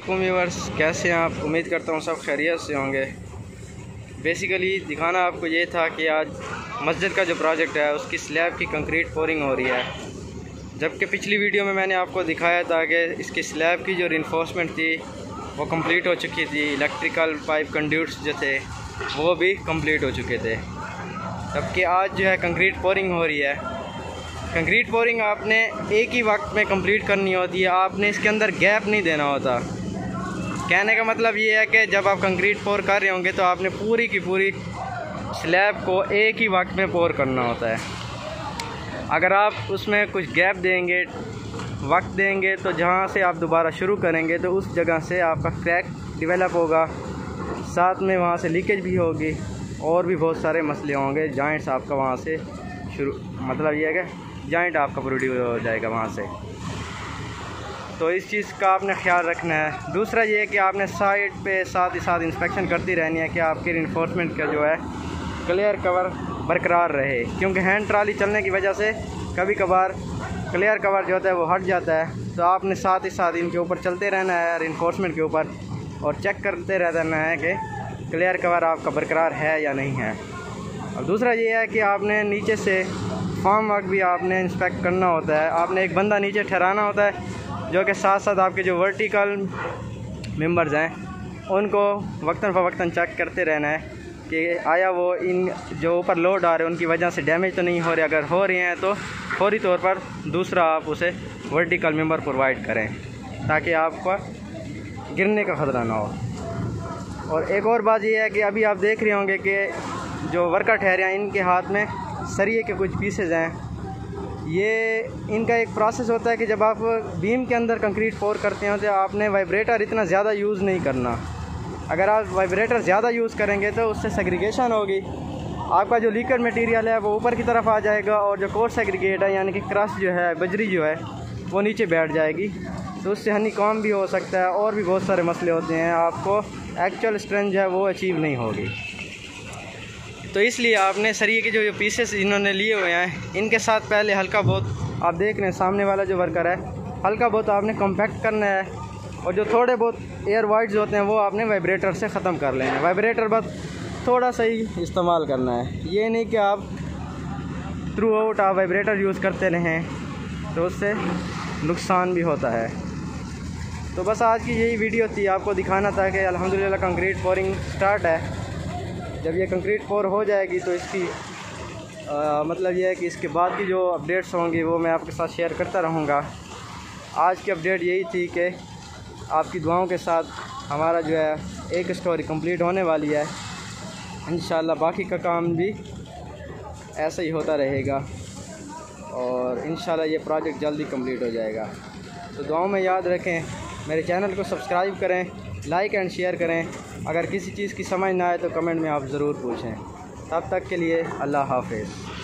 अस्सलामुअलैकुम व्यूअर्स, कैसे हैं आप? उम्मीद करता हूँ सब खैरियत से होंगे। बेसिकली दिखाना आपको ये था कि आज मस्जिद का जो प्रोजेक्ट है उसकी स्लैब की कंक्रीट पोरिंग हो रही है। जबकि पिछली वीडियो में मैंने आपको दिखाया था कि इसकी स्लैब की जो रिइंफोर्समेंट थी वो कंप्लीट हो चुकी थी, इलेक्ट्रिकल पाइप कंड्यूट्स जो थे वो भी कंप्लीट हो चुके थे। जबकि आज जो है कंक्रीट पोरिंग हो रही है। कंक्रीट पोरिंग आपने एक ही वक्त में कंप्लीट करनी होती है, आपने इसके अंदर गैप नहीं देना होता। कहने का मतलब ये है कि जब आप कंक्रीट पोर कर रहे होंगे तो आपने पूरी की पूरी स्लैब को एक ही वक्त में पोर करना होता है। अगर आप उसमें कुछ गैप देंगे, वक्त देंगे, तो जहाँ से आप दोबारा शुरू करेंगे तो उस जगह से आपका क्रैक डेवलप होगा, साथ में वहाँ से लीकेज भी होगी और भी बहुत सारे मसले होंगे। जॉइंट्स आपका वहाँ से शुरू, मतलब ये है कि जॉइंट आपका प्रोड्यूस हो जाएगा वहाँ से। तो इस चीज़ का आपने ख्याल रखना है। दूसरा ये है कि आपने साइड पे साथ ही साथ इंस्पेक्शन करती रहनी है कि आपके रिइंफोर्समेंट का जो है क्लियर कवर बरकरार रहे, क्योंकि हैंड ट्राली चलने की वजह से कभी कभार क्लियर कवर जो होता है वो हट जाता है। तो आपने साथ ही साथ इनके ऊपर चलते रहना है, रिइंफोर्समेंट के ऊपर, और चेक करते रहना है कि क्लियर कवर आपका बरकरार है या नहीं है। और दूसरा ये है कि आपने नीचे से फॉर्म वर्क भी आपने इंस्पेक्ट करना होता है। आपने एक बंदा नीचे ठहराना होता है जो कि साथ साथ आपके जो वर्टिकल मेंबर्स हैं उनको वक्तन फ़वक्तन चेक करते रहना है कि आया वो इन जो ऊपर लोड आ रहे हैं उनकी वजह से डैमेज तो नहीं हो रहे। अगर हो रही हैं तो फौरी तौर पर दूसरा आप उसे वर्टिकल मेंबर प्रोवाइड करें ताकि आपका गिरने का ख़तरा ना हो। और एक और बात ये है कि अभी आप देख रहे होंगे कि जो वर्कर ठहरे हैं इनके हाथ में सरिये के कुछ पीसेज हैं। ये इनका एक प्रोसेस होता है कि जब आप बीम के अंदर कंक्रीट पोर करते हैं तो आपने वाइब्रेटर इतना ज़्यादा यूज़ नहीं करना। अगर आप वाइब्रेटर ज़्यादा यूज़ करेंगे तो उससे सेग्रीगेशन होगी, आपका जो लीकर मटेरियल है वो ऊपर की तरफ आ जाएगा और जो कोर सेग्रीगेट है यानी कि क्रस्ट जो है, बजरी जो है, वो नीचे बैठ जाएगी। तो उससे हनीकॉम्ब भी हो सकता है और भी बहुत सारे मसले होते हैं। आपको एक्चुअल स्ट्रेंथ जो है वो अचीव नहीं होगी। तो इसलिए आपने सरिये के जो पीसेस इन्होंने लिए हुए हैं इनके साथ पहले हल्का बहुत, आप देख रहे हैं सामने वाला जो वर्कर है, हल्का बहुत आपने कॉम्पैक्ट करना है और जो थोड़े बहुत एयर वाइड्स होते हैं वो आपने वाइब्रेटर से ख़त्म कर लेना है। वाइब्रेटर बस थोड़ा सा ही इस्तेमाल करना है, ये नहीं कि आप थ्रू आउट आप वाइब्रेटर यूज़ करते रहें, तो उससे नुकसान भी होता है। तो बस आज की यही वीडियो थी, आपको दिखाना था कि अल्हम्दुलिल्लाह कंक्रीट पोरिंग स्टार्ट है। जब ये कंक्रीट पोर हो जाएगी तो इसकी मतलब ये है कि इसके बाद की जो अपडेट्स होंगी वो मैं आपके साथ शेयर करता रहूँगा। आज की अपडेट यही थी कि आपकी दुआओं के साथ हमारा जो है एक स्टोरी कंप्लीट होने वाली है। इंशाल्लाह बाकी का काम भी ऐसा ही होता रहेगा और इंशाल्लाह ये प्रोजेक्ट जल्दी कंप्लीट हो जाएगा। तो दुआओं में याद रखें, मेरे चैनल को सब्सक्राइब करें, लाइक एंड शेयर करें। अगर किसी चीज़ की समझ ना आए तो कमेंट में आप ज़रूर पूछें। तब तक के लिए अल्लाह हाफ़िज़।